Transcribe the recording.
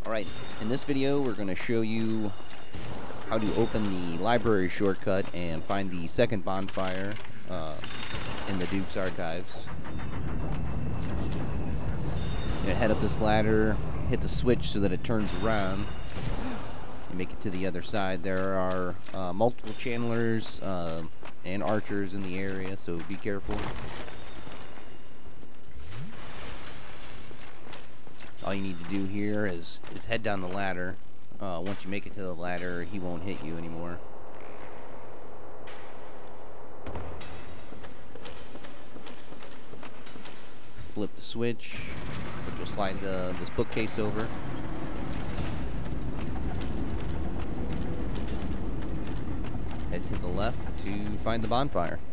Alright, in this video we're going to show you how to open the library shortcut and find the second bonfire in the Duke's archives. You head up this ladder, hit the switch so that it turns around. You make it to the other side. There are multiple channelers and archers in the area, so be careful. All you need to do here is head down the ladder. Once you make it to the ladder, he won't hit you anymore. Flip the switch, which will slide this bookcase over. Head to the left to find the bonfire.